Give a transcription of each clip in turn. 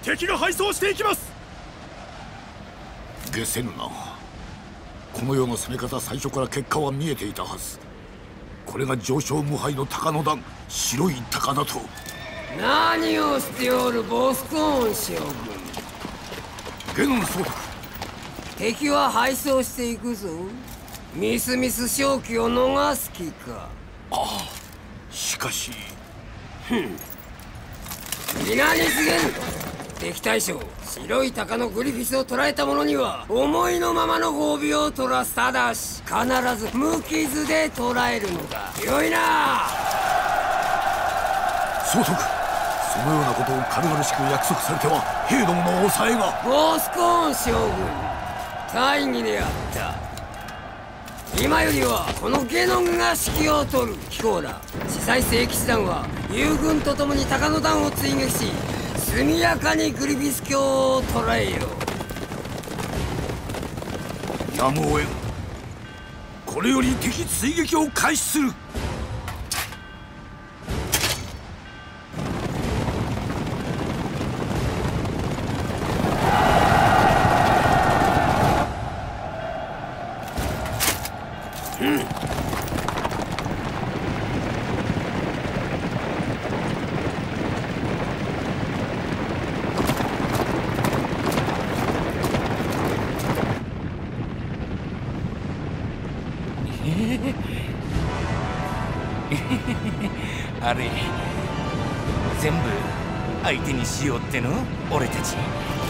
敵が敗走していきます。 下せぬな。このような攻め方、最初から結果は見えていたはず。これが上昇無敗の鷹の段、白い鷹だと。 何をしておるボスコーン将軍。 ゲノン総督、 敵は敗走していくぞ。みすみす勝機を逃す気か。 ああ、しかし。 皆に告げん。敵対将白い鷹のグリフィスを捕らえた者には思いのままの褒美を取らす。ただし必ず無傷で捕らえるのだ。よいな。 総督、そのようなことを軽々しく約束されては兵どもの抑えが。 ボスコーン将軍、大義であった。今よりはこのゲノンが指揮を取る。貴公ら司祭聖騎士団は友軍と共に鷹の段を追撃し、速やかにグリフィス卿を捕らえよう。やむを得ん。これより敵追撃を開始する。 あれ全部相手にしようっての俺たち。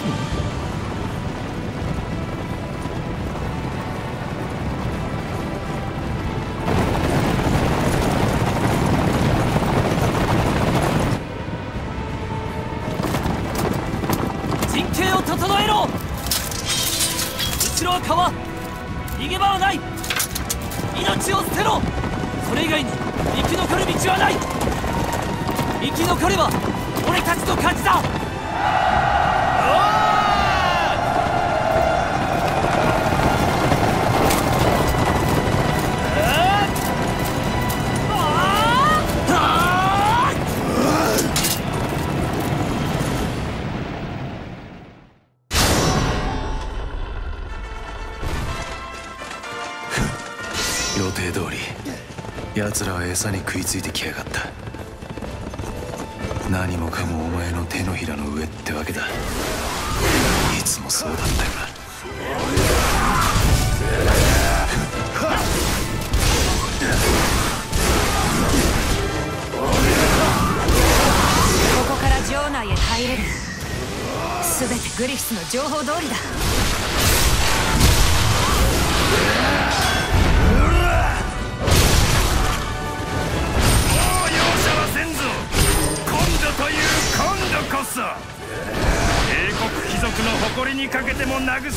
陣形を整えろ。後ろは川、逃げ場はない。命を捨てろ。それ以外に生き残る道はない。生き残れば俺たちの勝ちだ。 予定通り奴らは餌に食いついてきやがった。何もかもお前の手のひらの上ってわけだ。いつもそうだったよな。 ここから城内へ入れる。全てグリフィスの情報通りだ。 こそ英国貴族の誇りにかけても慰み者だ。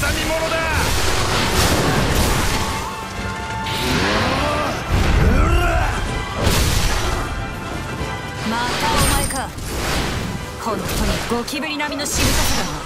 またお前か。本当にゴキブリ並みの仕草だな。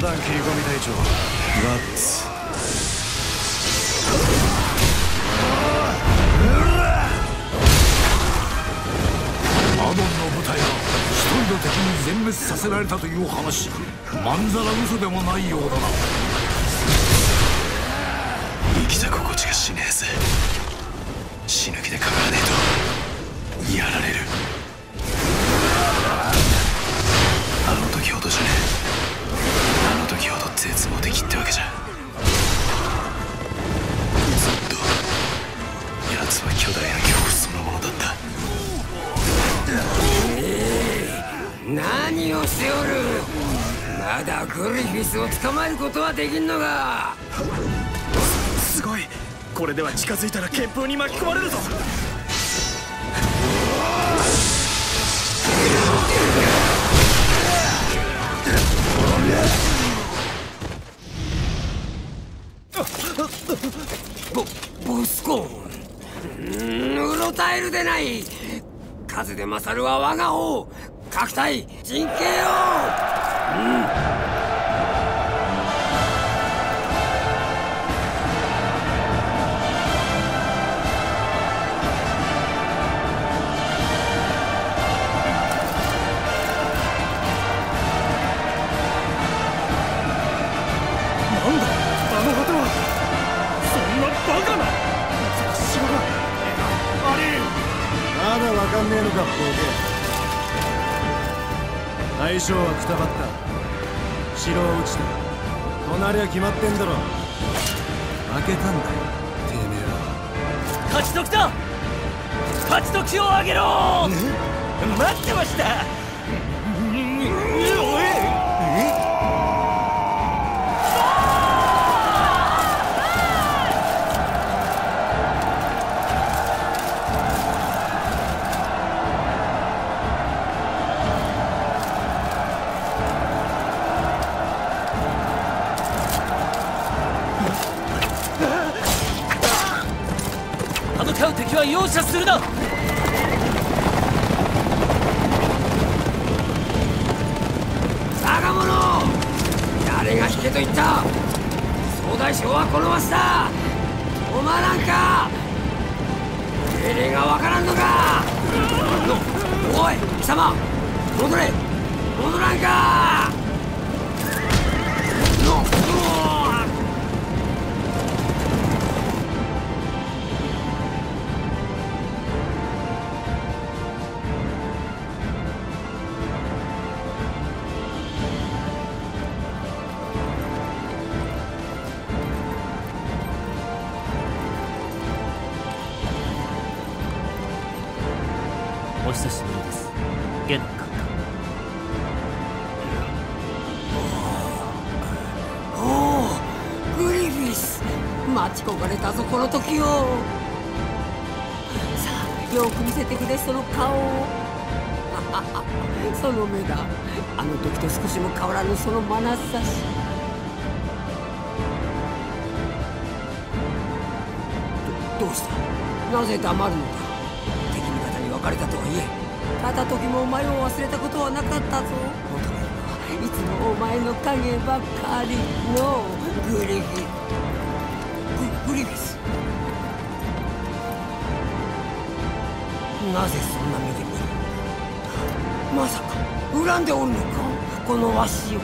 団切り込み隊長ガッツ。 アドンの部隊が一人の敵に全滅させられたという話、まんざら嘘でもないようだな。 生きた心地がしねえぜ。死ぬ気でかからねえとやられる。あの時ほどじゃねえ。あの時ほど絶望的ってわけじゃ。ずっと奴は巨大な恐怖そのものだった。 何をしておる。まだグリフィスを捕まえることはできんのか。 すごい。これでは近づいたら旋風に巻き込まれるぞ。 ボスコン、うろたえるでない。数で勝るは我が王。各隊陣形を。 なんだあの旗は。そんなバカな。まさか城が。ありえん。 まだわかんねえのかボケ。大将はくたばった。城を撃ちた。隣は決まってんだろ。負けたんだよてめえらは。 勝ち時だ。勝ち時をあげろ。待ってました。歯向かう敵は容赦するな。 我が者、誰が引けと言った。総大将はこのわしだ。おまらんか。命令がわからんのか。おい貴様、戻れ。戻らんか。 お久しぶりです、ゲノン閣下。 おお、グリフィス。待ち焦がれたぞこの時を。さあよく見せてくれその顔を。その目だ。あの時と少しも変わらぬその眼差し。どうした。なぜ黙るのか。敵味方に別れたとはいえ、片時もお前を忘れたことはなかったぞ。求めるのはいつもお前の影ばかりのグリフィス。なぜそんな目で見る。まさか恨んでおるのかこのわしを。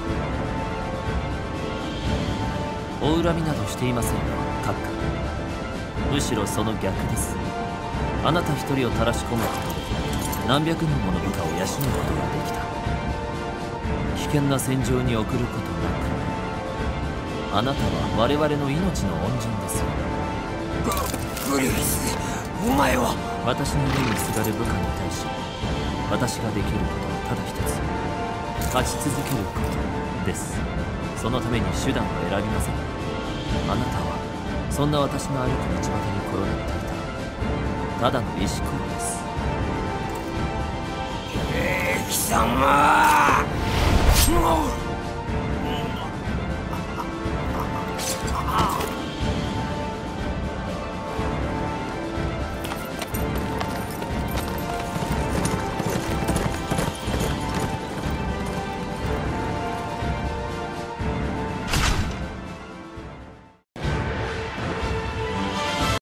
お恨みなどしていませんよ閣下。むしろその逆です。あなた一人をたらし込むことで何百人もの部下を養うことができた。危険な戦場に送ることなく、あなたは我々の命の恩人ですよ。 グリフィス、お前は。 私の目にすがる部下に対し、私ができることはただ一つ、勝ち続けることです。そのために手段を選びません。あなたはそんな私の歩く道端に転がっていたただの石ころです。 貴様。